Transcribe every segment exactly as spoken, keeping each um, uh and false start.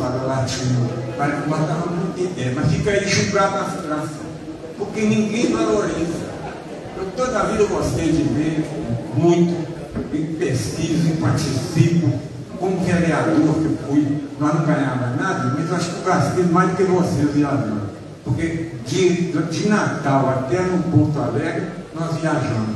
falam latino, para botar uma ideia, mas fica aí julgado na frustração, porque ninguém valoriza. Eu toda a vida gostei de ver muito, e pesquiso, e participo, como vereador que fui, nós não ganhava nada, mas eu acho que eu gastei mais do que vocês viajando, porque de, de Natal até no Porto Alegre, nós viajamos.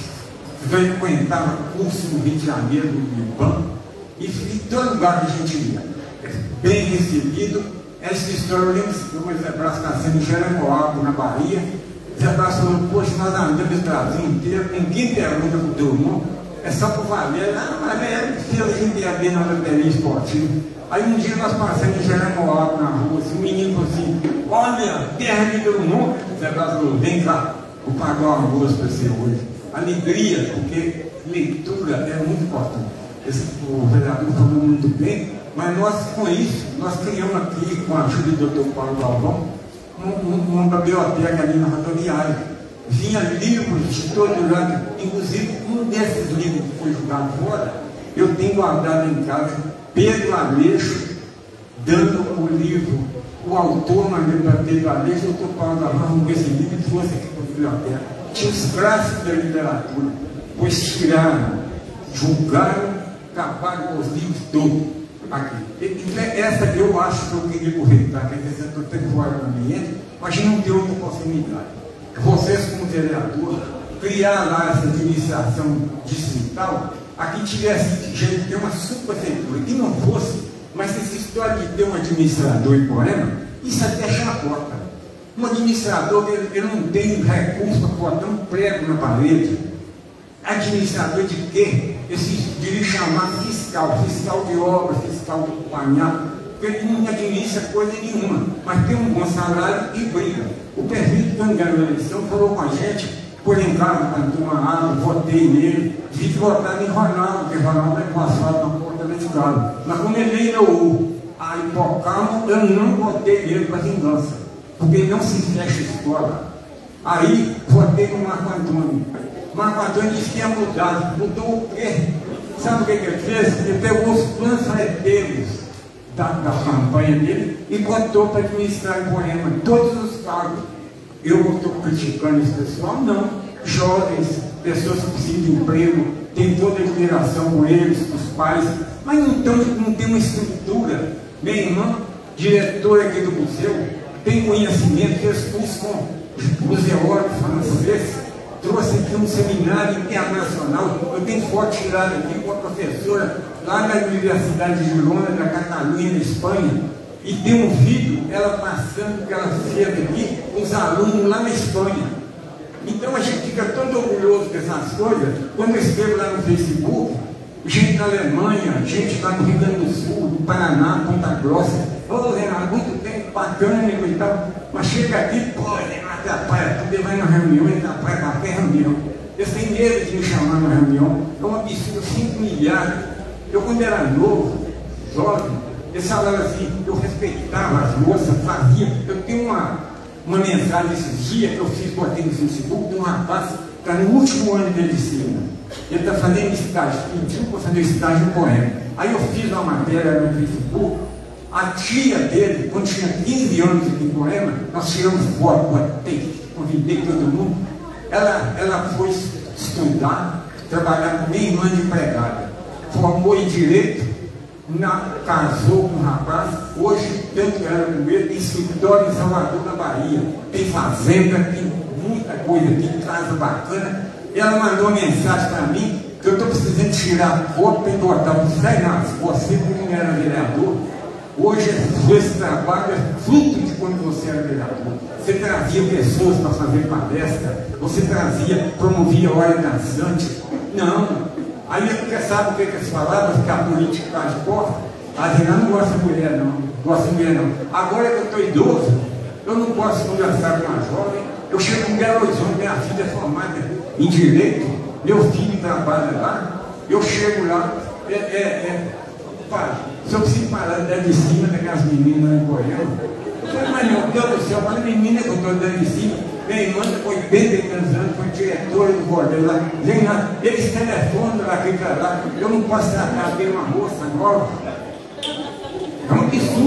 Frequentava curso no Rio de Janeiro, no IBAN, e em todo lugar que a gente ia, bem recebido. Essa história, eu lembro que o Zé Brás Cassino em Jeremoabo, na Bahia. Zé Brás falou: poxa, nós andamos esse Brasil inteiro, ninguém pergunta para o teu irmão, é só para o Valério. Ah, mas é que a gente ia ver na loteria esportiva. Aí um dia nós passamos em Jeremoabo na rua, assim, um menino falou assim: olha, terra de meu irmão. Zé Brás falou: vem cá, vou pagar um almoço para você hoje. Alegria, porque leitura é muito importante. Esse, o vereador falou muito bem, mas nós, com isso, nós criamos aqui, com a ajuda do doutor Paulo Galvão, uma biblioteca ali na rodoviária. Vinha livros de todo lado, inclusive um desses livros que foi jogado fora, eu tenho guardado em casa, Pedro Aleixo, dando o livro, o autor, mas para Pedro Aleixo, o doutor Paulo Galvão, com esse livro, que fosse aqui para a biblioteca. Tinha os clássicos da literatura, pois tiraram, julgaram, acabaram com os livros todos aqui. Então, essa que eu acho que eu queria corretar, quer dizer, eu estou tendo fora do ambiente, mas não tem outra possibilidade. Vocês, como vereador, criar lá essa administração distrital, aqui tivesse jeito de ter uma subprefeitura, que não fosse, mas essa história de ter um administrador em Poema, isso até chacota. Um administrador, ele, ele não tem recurso para botar um prego na parede. Administrador de quê? Esse de chamar fiscal, fiscal de obra, fiscal do planeado, porque ele não administra coisa nenhuma, mas tem um bom salário e briga. O prefeito, quando ganhou a eleição, falou com a gente, por em casa, cantou uma água, votei nele, devia votar em Ronaldo, porque Ronaldo é passado na porta da escola. Mas como ele nem deu a hipocalmo, eu não votei nele para vingança, porque não se fecha escola. Aí votei no Marco Antônio. Marco Antônio disse que ia mudar. Mudou o quê? Sabe o que, que ele fez? Ele pegou os panfleteiros da, da campanha dele e botou para administrar em Poema todos os cargos. Eu estou criticando esse pessoal? Não. Jovens, pessoas que precisam de emprego, tem toda a admiração com eles, com os pais, mas não, tão, não tem uma estrutura. Minha irmã, diretora aqui do museu, tem conhecimento, fez curso com museólogos franceses, trouxe aqui um seminário internacional. Eu tenho foto tirada aqui com a professora lá na Universidade de Girona, da Catalunha, na Espanha, e tem um vídeo, ela passando o que ela fez aqui com os alunos lá na Espanha. Então a gente fica todo orgulhoso dessas coisas. Quando eu escrevo lá no Facebook, gente da Alemanha, gente lá no Rio Grande do Sul, do Paraná, Ponta Grossa, ô Renato, muito tempo, bacana e tal, mas chega aqui, pô, Renato, atrapalha tudo, ele vai na reunião, ele atrapalha qualquer reunião. Eles têm medo de me chamar na reunião, é um absurdo, cinco milhares. Eu, quando era novo, jovem, eles falavam assim, eu respeitava as moças, fazia. Eu tenho uma, uma mensagem esses dias que eu fiz, botei no Facebook, de um rapaz que está no último ano de medicina. Ele está fazendo estágio, pediu para fazer estágio em Poema. Aí eu fiz uma matéria no Facebook. A tia dele, quando tinha quinze anos aqui em Poema, nós tiramos foto, botei, convidei todo mundo. Ela, ela foi estudar, trabalhar com minha irmã de empregada. Formou em Direito, na, casou com um rapaz. Hoje, tanto ela como ele, tem escritório em Salvador, na Bahia. Tem fazenda, tem muita coisa, tem casa bacana. Ela mandou uma mensagem para mim, que eu estou precisando tirar foto para botar para sair nas você, como era vereador. Hoje, esse trabalho é fruto de quando você era vereador. Você trazia pessoas para fazer palestra, você trazia, promovia hora dançante. Não. Aí, porque sabe o que, que eles falavam? Que a política está de porta. A Zena não gosta de mulher, não. Gosta de mulher, não. Agora que eu estou idoso, eu não posso conversar com uma jovem. Eu chego em Belo Horizonte, minha filha é formada em Direito, meu filho trabalha lá, eu chego lá, é, é, é, pai, se eu preciso parar de cima daquelas meninas em Goiânia, eu falei, mas meu Deus do céu, eu falei, menina que eu estou dando de cima, minha irmã com oitenta e tantos anos, foi diretora do bordel lá, vem lá, eles telefonam daqui para lá, eu não posso tratar de uma moça nova, é um absurdo.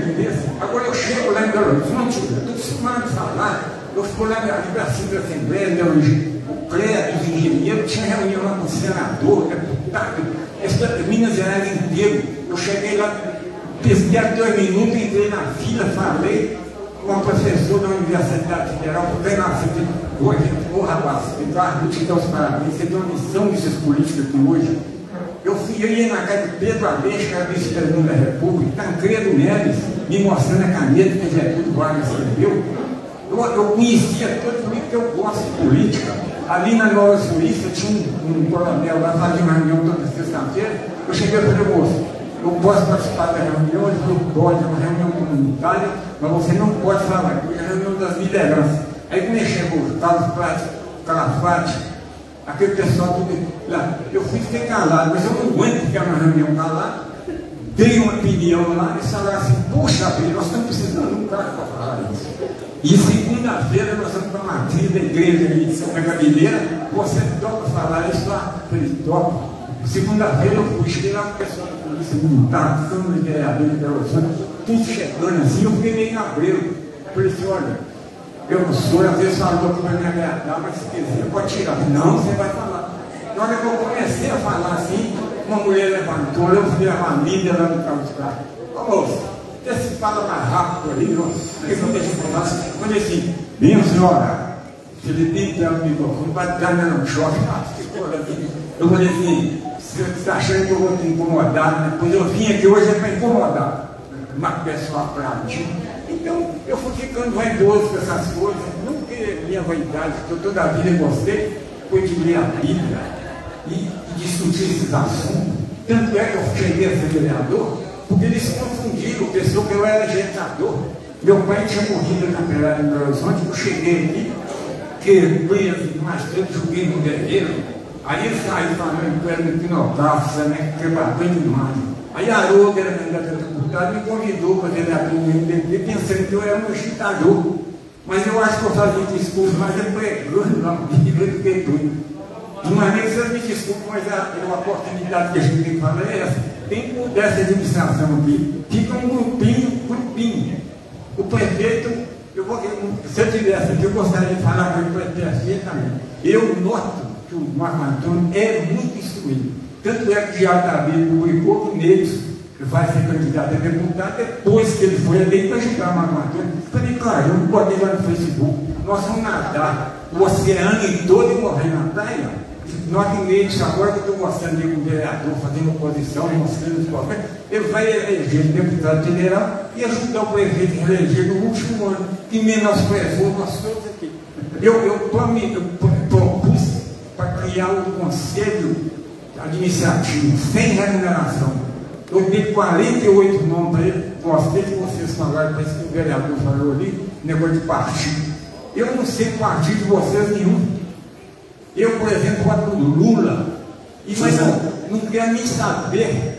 beleza. Agora eu chego lá em Belo Horizonte, estou acostumado a falar, eu fui lá na Universidade da Assembleia, o prédio, os engenheiros, tinha reunião lá com o senador, deputado, essa, Minas Gerais inteiro. Eu cheguei lá, pesquei dois minutos, entrei na fila, falei com uma professora da Universidade Federal, porque na fila, hoje, ô rapaz, Eduardo, vou te dar os parabéns, você deu uma missão desses políticos aqui hoje. Eu, fui, eu ia na casa de Pedro Aleixo, que era vice-presidente da República, Tancredo Neves, me mostrando a caneta que Getúlio Vargas escreveu. Eu, eu conhecia todo mundo que eu gosto de política. Ali na Nova Suíça tinha um, um coronel lá, fazia uma reunião toda sexta-feira. Eu cheguei e falei, moço, eu posso participar da reunião? Ele falou, pode, é uma reunião comunitária, mas você não pode falar, porque é a reunião das lideranças. Aí quando ele chegou, Carlos Prati, Calafate, aquele pessoal tudo lá, eu fui fiquei calado, mas eu não aguento ficar na reunião calado. Dei uma opinião lá, eles falaram assim, poxa vida, nós estamos precisando de um cara para falar isso. E segunda-feira nós vamos para a matriz da igreja ali de São Gabileira, você toca falar isso lá, ele toca. Segunda-feira eu fui, cheguei lá com o pessoal da polícia militar, Câmara de Vereadores de Belo Horizonte, tudo chegando assim, eu fiquei meio cabreiro. Eu falei assim, olha, eu não sou, às vezes falou que vai me agradar, mas se quiser pode tirar. Não, você vai falar. Na hora que eu comecei a falar assim, uma mulher levantou, eu fui levar a Lídia lá no Carlos Prati. Ô moço, você se fala mais rápido ali, ó. Eu falei assim, minha senhora, Felipe tem um microfone, vai dar no choque. Eu falei assim, você está achando que eu vou te incomodar, né? Pois eu vim aqui hoje é para incomodar. Uma pessoa aplaudiu. Então, eu fui ficando vaidoso com essas coisas, não porque minha vaidade, que eu toda a vida gostei, foi de ler a Bíblia e, e discutir esses assuntos. Tanto é que eu cheguei a ser vereador, porque eles se confundiram, pensou que eu era agitador. Meu pai tinha morrido na Operária em Belo Horizonte, eu cheguei aqui, que preso, mais tempo, joguei no guerreiro, aí ele saiu falando que eu era no Pinocafo, né, que é bastante demais. Aí a Haroldo, era candidato a deputado, me convidou para vereador do M D B, pensando que eu era um agitador. Mas eu acho que eu fazia discurso mais é pregando na Bíblia do que tudo. De maneira que vocês me desculpem, mas a, a oportunidade que a gente tem que falar é essa. Tem que dessa administração aqui, fica um grupinho, grupinho. O prefeito, eu vou, se eu tivesse aqui, eu gostaria de falar com o prefeito também. Eu noto que o Marco Antônio é muito instruído. Tanto é que o Diário da Bíblia publicou que neles vai ser candidato a deputado depois que ele foi eleito para ajudar o Marco Antônio. Falei, claro, eu não botei lá no Facebook. Nós vamos nadar o oceano todo e morrer na praia. Nós que neles, agora que eu estou mostrando ali com o vereador, fazendo oposição, mostrando os problemas, ele vai eleger deputado federal e ajudar o prefeito a eleger no último ano, que menosprezou nós todos aqui. Eu, eu, eu propus para criar um conselho administrativo sem remuneração. Eu dei quarenta e oito nomes para ele, gostei que vocês falaram, parece que o vereador falou ali, negócio de partido. Eu não sei partido de vocês nenhum. Eu, por exemplo, voto no Lula, e, mas não, não quero nem saber.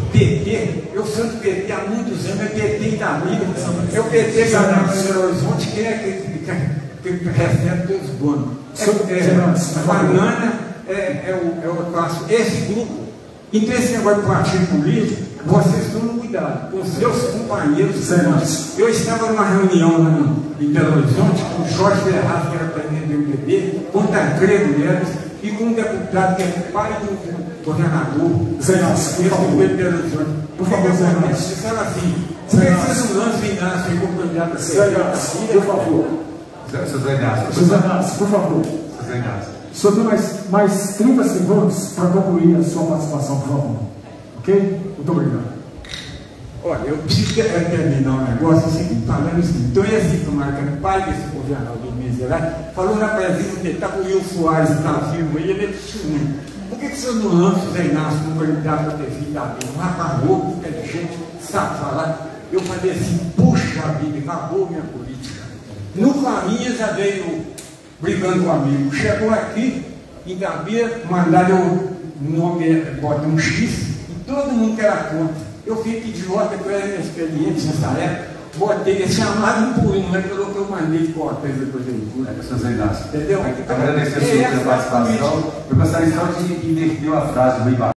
P T, eu sou do P T há muitos anos, é P T da vida. É o P T que está no Belo Horizonte, que é que, que, que recebe todos os bônus. É, é, banana é, é o, é o classe. Esse grupo, então esse negócio de partido político, vocês tomam cuidado com seus companheiros. Eu estava numa reunião lá em Belo Horizonte com o Jorge Ferraz, que era presidente do M D B, com o Tancredo Neves e com um deputado que é pai do governador. Zé Inácio, por favor. Por favor, Zé Inácio. Você fala assim, por que vocês não lançam Inácio como candidato a ser? Zé Inácio, por favor. Zé Inácio. Zé Inácio, por favor. Zé Inácio. O senhor tem mais, mais trinta segundos para concluir a sua participação, por favor. Ok? Muito obrigado. Olha, eu preciso terminar um negócio assim, falando assim. Então, esse camarada, pai desse governador do Minas Gerais, falou na presença dele, está com o Will Soares, está vivo aí, ele é testemunho. Por que, que você não lança o Zé Inácio como candidato para ter filho da vida? Um rapaz louco, inteligente, sabe falar. Eu falei assim, puxa vida, acabou minha política. No caminho já veio brigando com o amigo. Chegou aqui, em Gabia, mandaram o nome, bota um X, e todo mundo que era contra. Eu fico idiota, que eu era inexperiente nessa época, botei, chamaram por um, né, pelo que eu mandei de cortes da prefeitura. É, professor Zé Inácio. Entendeu? Agradecer a sua participação. Eu gostaria só de inverter uma frase do Rui